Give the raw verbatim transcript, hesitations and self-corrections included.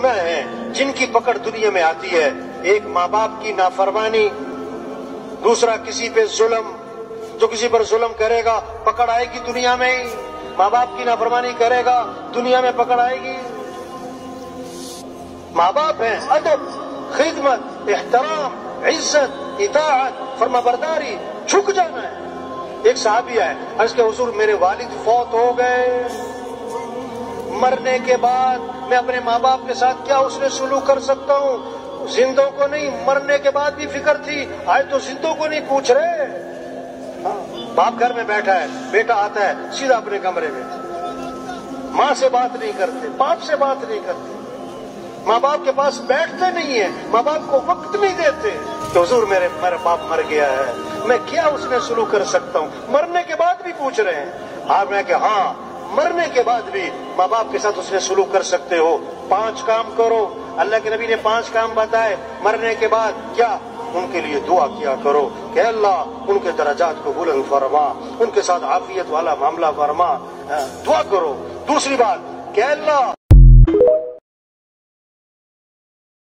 گناہ ہیں جن کی پکڑ دنیا میں آتی ہے. ایک ماں باپ کی نافرمانی، دوسرا کسی پہ ظلم. جو کسی پر ظلم کرے گا پکڑ آئے گی دنیا میں ہی. ماں باپ کی نافرمانی کرے گا دنیا میں پکڑ آئے گی. ماں باپ ہیں ادب، خدمت، احترام، عزت، اطاعت، فرما برداری، جھک جانا ہے. ایک صحابی ہے، عرض کہ حضور میرے والد فوت ہو گئے، مرنے کے بعد میں اپنے ماں باپ کے ساتھ کیا اس نے سلوک کر سکتا ہوں؟ زندوں کو نہیں، مرنے کے بعد بھی فکر تھی. آج تو زندوں کو نہیں پوچھ رہے. باپ گھر میں بیٹھا ہے، بیٹا آتا ہے سیدھا اپنے کمرے میں. ماں سے بات نہیں کرتے، باپ سے بات نہیں کرتے، ماں باپ کے پاس بیٹھتے نہیں ہیں، ماں باپ کو وقت نہیں دیتے. کہ حضور میرے میرا باپ مر گیا ہے، میں کیا اس میں سلوک کر سکتا ہوں؟ مرنے کے بعد بھی پوچھ رہے ہیں. آپ نے کہ ہاں مرنے کے بعد بھی ماں باپ کے ساتھ اس میں سلوک کر سکتے ہو. پانچ کام کرو. اللہ کے نبی نے پانچ کام بتائے. مرنے کے بعد کیا؟ ان کے لیے دعا کیا کرو کہ اللہ ان کے درجات کو بلند فرما، ان کے ساتھ عافیت والا معاملہ فرما. دعا کرو. دوسری بات کہ اللہ